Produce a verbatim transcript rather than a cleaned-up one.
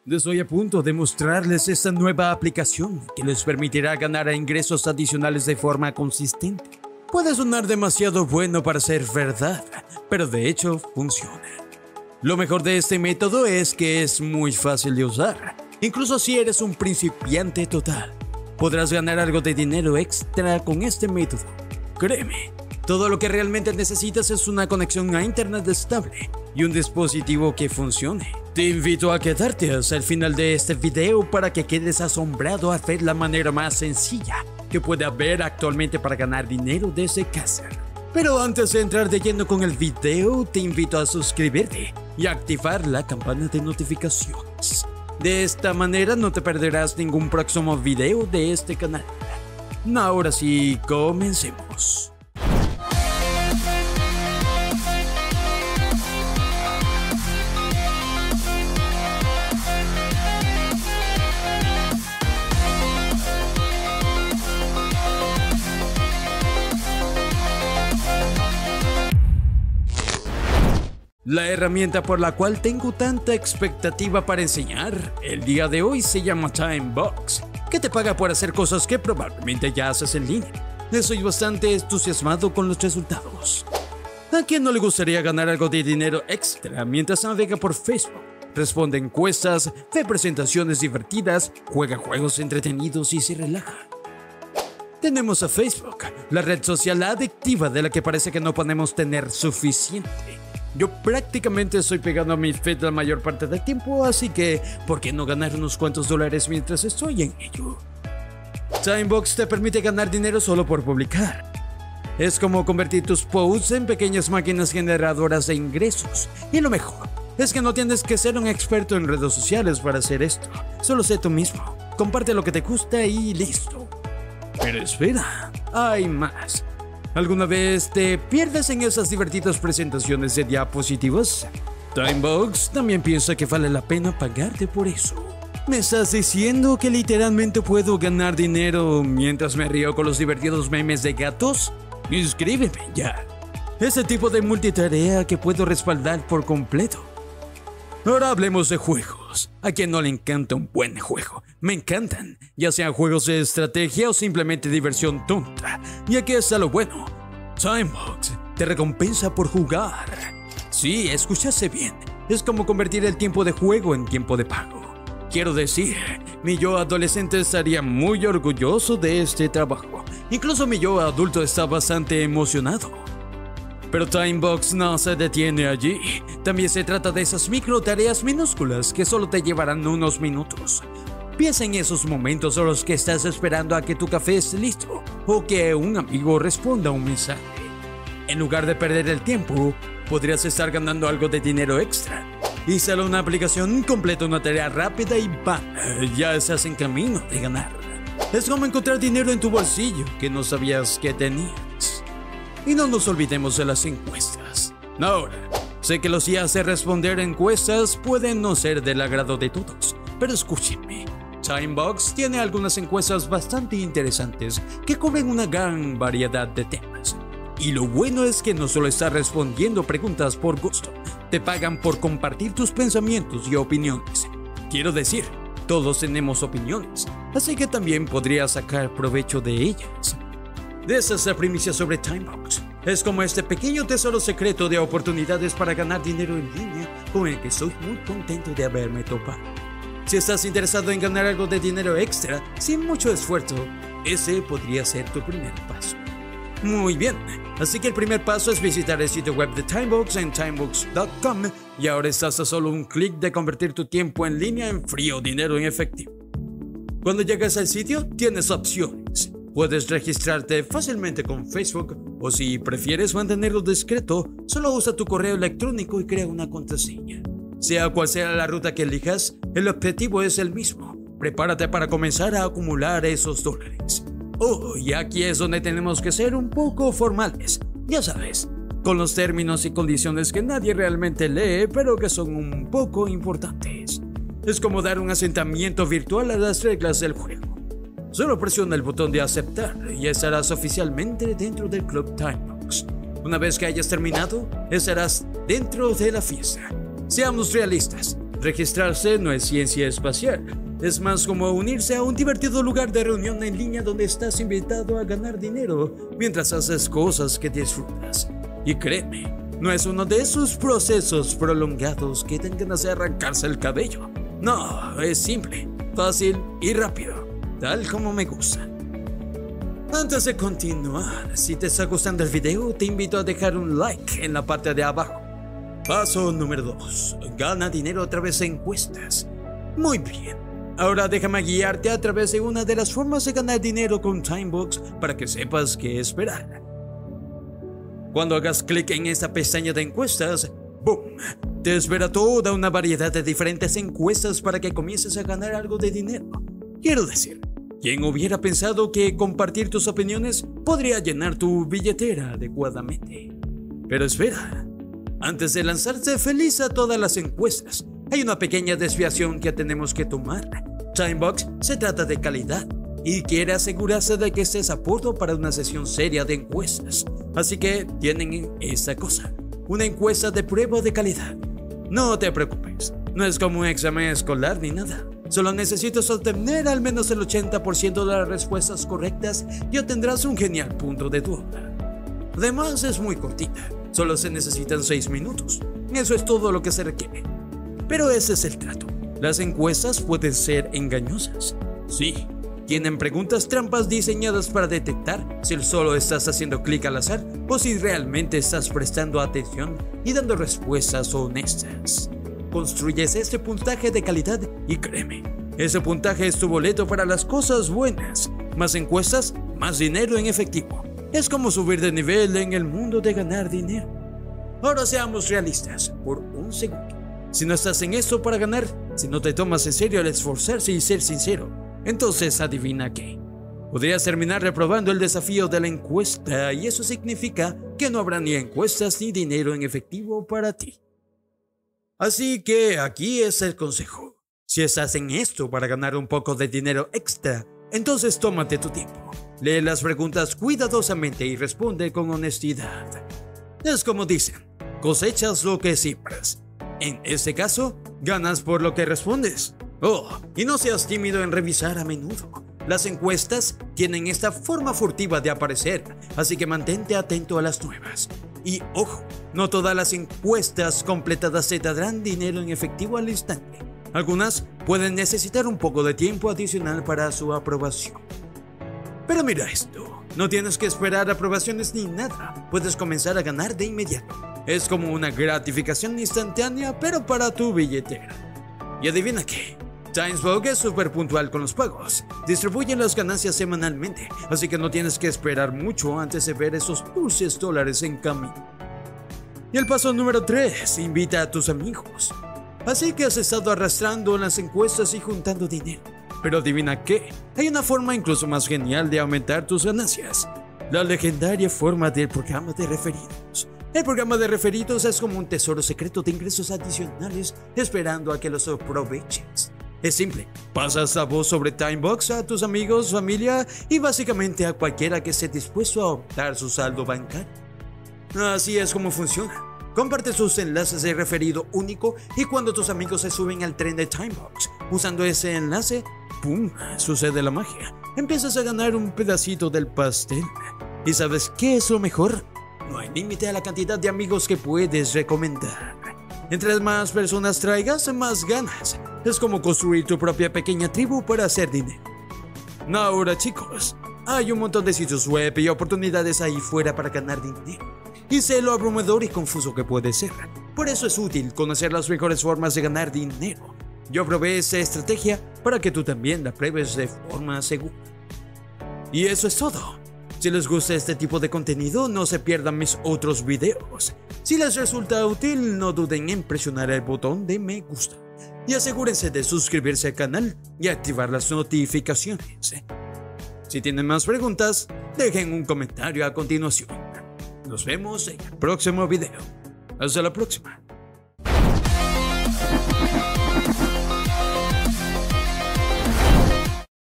Estoy a punto de mostrarles esta nueva aplicación que les permitirá ganar ingresos adicionales de forma consistente. Puede sonar demasiado bueno para ser verdad, pero de hecho funciona. Lo mejor de este método es que es muy fácil de usar, incluso si eres un principiante total. Podrás ganar algo de dinero extra con este método. Créeme, todo lo que realmente necesitas es una conexión a internet estable y un dispositivo que funcione. Te invito a quedarte hasta el final de este video para que quedes asombrado al ver la manera más sencilla que puede haber actualmente para ganar dinero desde casa. Pero antes de entrar de lleno con el video, te invito a suscribirte y activar la campana de notificaciones. De esta manera no te perderás ningún próximo video de este canal. Ahora sí, comencemos. La herramienta por la cual tengo tanta expectativa para enseñar el día de hoy se llama Timebox, que te paga por hacer cosas que probablemente ya haces en línea. Estoy bastante entusiasmado con los resultados. ¿A quién no le gustaría ganar algo de dinero extra mientras navega por Facebook? Responde encuestas, ve presentaciones divertidas, juega juegos entretenidos y se relaja. Tenemos a Facebook, la red social adictiva de la que parece que no podemos tener suficiente. Yo prácticamente estoy pegando a mi feed la mayor parte del tiempo, así que ¿por qué no ganar unos cuantos dólares mientras estoy en ello? Timebox te permite ganar dinero solo por publicar. Es como convertir tus posts en pequeñas máquinas generadoras de ingresos. Y lo mejor es que no tienes que ser un experto en redes sociales para hacer esto. Solo sé tú mismo, comparte lo que te gusta y listo. Pero espera, hay más. ¿Alguna vez te pierdes en esas divertidas presentaciones de diapositivas? Timebox también piensa que vale la pena pagarte por eso. ¿Me estás diciendo que literalmente puedo ganar dinero mientras me río con los divertidos memes de gatos? Inscríbeme ya. Ese tipo de multitarea que puedo respaldar por completo. Ahora hablemos de juegos. ¿A quién no le encanta un buen juego? Me encantan, ya sean juegos de estrategia o simplemente diversión tonta. Y aquí está lo bueno. Timebox te recompensa por jugar. Sí, escuchaste bien. Es como convertir el tiempo de juego en tiempo de pago. Quiero decir, mi yo adolescente estaría muy orgulloso de este trabajo. Incluso mi yo adulto está bastante emocionado. Pero Timebox no se detiene allí. También se trata de esas micro tareas minúsculas que solo te llevarán unos minutos. Piensa en esos momentos en los que estás esperando a que tu café esté listo o que un amigo responda un mensaje. En lugar de perder el tiempo, podrías estar ganando algo de dinero extra. Instala una aplicación, completa una tarea rápida y ¡bam! Ya estás en camino de ganar. Es como encontrar dinero en tu bolsillo que no sabías que tenías. Y no nos olvidemos de las encuestas. Ahora, sé que los días de responder encuestas pueden no ser del agrado de todos, pero escúchenme. Timebox tiene algunas encuestas bastante interesantes que cubren una gran variedad de temas. Y lo bueno es que no solo estás respondiendo preguntas por gusto, te pagan por compartir tus pensamientos y opiniones. Quiero decir, todos tenemos opiniones, así que también podrías sacar provecho de ellas. De esa es la primicia sobre Timebox. Es como este pequeño tesoro secreto de oportunidades para ganar dinero en línea con el que estoy muy contento de haberme topado. Si estás interesado en ganar algo de dinero extra sin mucho esfuerzo, ese podría ser tu primer paso. Muy bien, así que el primer paso es visitar el sitio web de Timebox en timebox punto com y ahora estás a solo un clic de convertir tu tiempo en línea en frío dinero en efectivo. Cuando llegas al sitio, tienes opciones. Puedes registrarte fácilmente con Facebook o si prefieres mantenerlo discreto, solo usa tu correo electrónico y crea una contraseña. Sea cual sea la ruta que elijas, el objetivo es el mismo. Prepárate para comenzar a acumular esos dólares. Oh, y aquí es donde tenemos que ser un poco formales, ya sabes, con los términos y condiciones que nadie realmente lee, pero que son un poco importantes. Es como dar un asentamiento virtual a las reglas del juego. Solo presiona el botón de aceptar y estarás oficialmente dentro del Club Timebox. Una vez que hayas terminado, estarás dentro de la fiesta. Seamos realistas, Registrarse no es ciencia espacial, es más como unirse a un divertido lugar de reunión en línea donde estás invitado a ganar dinero mientras haces cosas que disfrutas. Y créeme, no es uno de esos procesos prolongados que dan ganas de arrancarse el cabello. No, es simple, fácil y rápido, tal como me gusta. Antes de continuar, si te está gustando el video, te invito a dejar un like en la parte de abajo. Paso número dos. Gana dinero a través de encuestas. Muy bien. Ahora déjame guiarte a través de una de las formas de ganar dinero con Timebox para que sepas qué esperar. Cuando hagas clic en esta pestaña de encuestas, ¡boom!, te espera toda una variedad de diferentes encuestas para que comiences a ganar algo de dinero. Quiero decir, ¿quién hubiera pensado que compartir tus opiniones podría llenar tu billetera adecuadamente? Pero espera. Antes de lanzarse feliz a todas las encuestas, hay una pequeña desviación que tenemos que tomar. Timebox se trata de calidad y quiere asegurarse de que estés a punto para una sesión seria de encuestas. Así que tienen esa cosa, una encuesta de prueba de calidad. No te preocupes, no es como un examen escolar ni nada. Solo necesitas obtener al menos el ochenta por ciento de las respuestas correctas y obtendrás un genial punto de duda. Además es muy cortita. Solo se necesitan seis minutos. Eso es todo lo que se requiere. Pero ese es el trato. Las encuestas pueden ser engañosas. Sí, tienen preguntas trampas diseñadas para detectar si solo estás haciendo clic al azar o si realmente estás prestando atención y dando respuestas honestas. Construyes este puntaje de calidad y créeme, ese puntaje es tu boleto para las cosas buenas. Más encuestas, más dinero en efectivo. Es como subir de nivel en el mundo de ganar dinero. Ahora seamos realistas por un segundo. Si no estás en esto para ganar, si no te tomas en serio el esforzarse y ser sincero, entonces adivina qué. Podrías terminar reprobando el desafío de la encuesta y eso significa que no habrá ni encuestas ni dinero en efectivo para ti. Así que aquí es el consejo. Si estás en esto para ganar un poco de dinero extra, entonces tómate tu tiempo. Lee las preguntas cuidadosamente y responde con honestidad. Es como dicen, cosechas lo que siembras. En este caso, ganas por lo que respondes. Oh, y no seas tímido en revisar a menudo. Las encuestas tienen esta forma furtiva de aparecer, así que mantente atento a las nuevas. Y ojo, no todas las encuestas completadas te darán dinero en efectivo al instante. Algunas pueden necesitar un poco de tiempo adicional para su aprobación. Pero mira esto, no tienes que esperar aprobaciones ni nada, puedes comenzar a ganar de inmediato. Es como una gratificación instantánea, pero para tu billetera. Y adivina qué, Timebox es súper puntual con los pagos, distribuyen las ganancias semanalmente, así que no tienes que esperar mucho antes de ver esos dulces dólares en camino. Y el paso número tres, invita a tus amigos. Así que has estado arrastrando en las encuestas y juntando dinero. Pero adivina qué, hay una forma incluso más genial de aumentar tus ganancias. La legendaria forma del programa de referidos. El programa de referidos es como un tesoro secreto de ingresos adicionales esperando a que los aproveches. Es simple, pasas la voz sobre Timebox a tus amigos, familia y básicamente a cualquiera que esté dispuesto a optar su saldo bancario. Así es como funciona. Comparte sus enlaces de referido único y cuando tus amigos se suben al tren de Timebox, usando ese enlace, ¡pum!, sucede la magia. Empiezas a ganar un pedacito del pastel. ¿Y sabes qué es lo mejor? No hay límite a la cantidad de amigos que puedes recomendar. Entre más personas traigas, más ganas. Es como construir tu propia pequeña tribu para hacer dinero. Ahora chicos, hay un montón de sitios web y oportunidades ahí fuera para ganar dinero. Y sé lo abrumador y confuso que puede ser. Por eso es útil conocer las mejores formas de ganar dinero. Yo probé esta estrategia para que tú también la pruebes de forma segura. Y eso es todo. Si les gusta este tipo de contenido, no se pierdan mis otros videos. Si les resulta útil, no duden en presionar el botón de me gusta. Y asegúrense de suscribirse al canal y activar las notificaciones. Si tienen más preguntas, dejen un comentario a continuación. Nos vemos en el próximo video. Hasta la próxima.